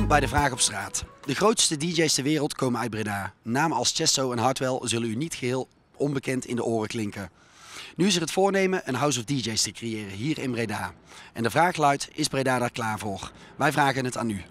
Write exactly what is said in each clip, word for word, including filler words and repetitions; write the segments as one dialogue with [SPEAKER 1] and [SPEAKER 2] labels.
[SPEAKER 1] bij de Vraag op straat. De grootste D J's ter wereld komen uit Breda. Namen als Chesto en Hardwell zullen u niet geheel onbekend in de oren klinken. Nu is er het voornemen een House of D J's te creëren hier in Breda. En de vraag luidt, is Breda daar klaar voor? Wij vragen het aan u.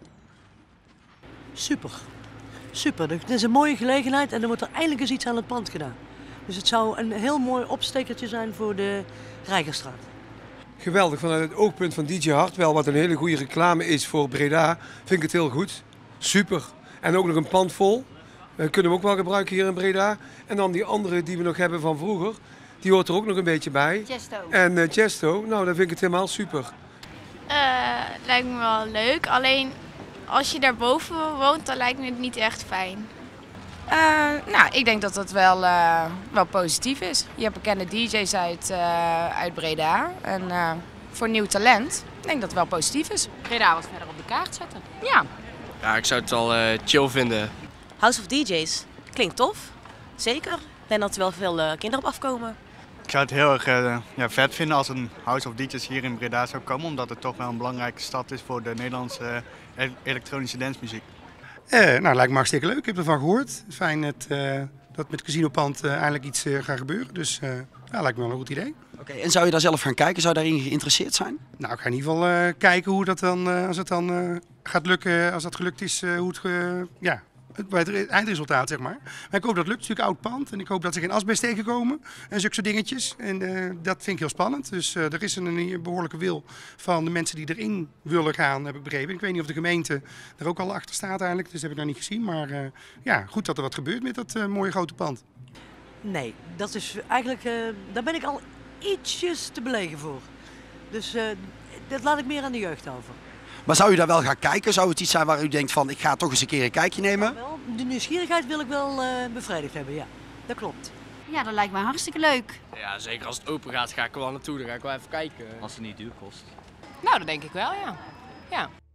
[SPEAKER 2] Super. Super. Het is een mooie gelegenheid en er wordt er eindelijk eens iets aan het pand gedaan. Dus het zou een heel mooi opstekertje zijn voor de Rijgerstraat.
[SPEAKER 3] Geweldig, vanuit het oogpunt van D J Hardwell, wat een hele goede reclame is voor Breda, vind ik het heel goed. Super. En ook nog een pand vol. Dat kunnen we ook wel gebruiken hier in Breda. En dan die andere die we nog hebben van vroeger, die hoort er ook nog een beetje bij.
[SPEAKER 4] Chesto.
[SPEAKER 3] En uh, Chesto, nou dan vind ik het helemaal super.
[SPEAKER 4] Uh, lijkt me wel leuk, alleen als je daarboven woont, dan lijkt me het niet echt fijn.
[SPEAKER 5] Uh, nou, ik denk dat dat wel, uh, wel positief is. Je hebt bekende D J's uit, uh, uit Breda. En uh, voor nieuw talent, ik denk dat het wel positief is.
[SPEAKER 6] Breda wat verder op de kaart zetten.
[SPEAKER 5] Ja.
[SPEAKER 7] Ja, ik zou het wel uh, chill vinden.
[SPEAKER 8] House of D J's, klinkt tof. Zeker. Ik denk dat er wel veel uh, kinderen op afkomen.
[SPEAKER 9] Ik zou het heel erg uh, ja, vet vinden als een House of D J's hier in Breda zou komen. Omdat het toch wel een belangrijke stad is voor de Nederlandse uh, elektronische dancemuziek.
[SPEAKER 10] Eh, nou, lijkt me hartstikke leuk. Ik heb ervan gehoord. Fijn dat, uh, dat met het casinopand uh, eindelijk iets uh, gaat gebeuren. Dus uh, nou, lijkt me wel een goed idee.
[SPEAKER 1] Oké, en zou je daar zelf gaan kijken? Zou je daarin geïnteresseerd zijn?
[SPEAKER 10] Nou, ik ga in ieder geval uh, kijken hoe dat dan, uh, als het dan uh, gaat lukken, als dat gelukt is, uh, hoe het, uh, ja, het, bij het eindresultaat, zeg maar. Maar ik hoop dat het lukt. Het is natuurlijk oud pand en ik hoop dat er geen asbest tegenkomen en zulke soort dingetjes. En uh, dat vind ik heel spannend. Dus uh, er is een, een behoorlijke wil van de mensen die erin willen gaan, heb ik begrepen. Ik weet niet of de gemeente er ook al achter staat eigenlijk, dus dat heb ik nog niet gezien. Maar uh, ja, goed dat er wat gebeurt met dat uh, mooie grote pand.
[SPEAKER 2] Nee, dat is eigenlijk, uh, daar ben ik al ietsjes te belegen voor. Dus uh, dat laat ik meer aan de jeugd over.
[SPEAKER 1] Maar zou u daar wel gaan kijken? Zou het iets zijn waar u denkt van, ik ga toch eens een keer een kijkje nemen?
[SPEAKER 2] Wel, de nieuwsgierigheid wil ik wel uh, bevredigd hebben, ja. Dat klopt.
[SPEAKER 6] Ja, dat lijkt mij hartstikke leuk.
[SPEAKER 7] Ja, zeker als het open gaat, ga ik er wel naartoe. Dan ga ik wel even kijken.
[SPEAKER 11] Als het niet duur kost.
[SPEAKER 6] Nou, dat denk ik wel, ja. Ja.